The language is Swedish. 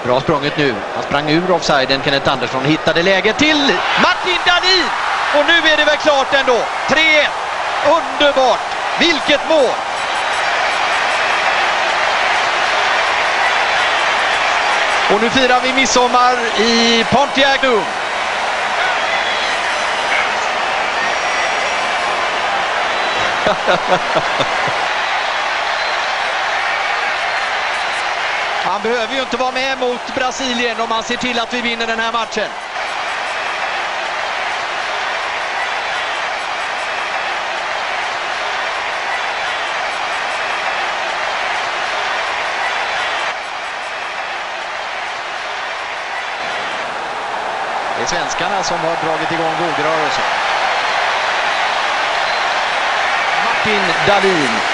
Bra sprunget nu. Han sprang ur offsiden. Kennet Andersson hittade läget till Martin Dahlin. Och nu är det väl klart ändå. 3-1. Underbart. Vilket mål! Och nu firar vi midsommar i Pontiac. Han behöver ju inte vara med mot Brasilien om man ser till att vi vinner den här matchen. Det är svenskarna som har dragit igång vågrörelsen. Martin Dahlin.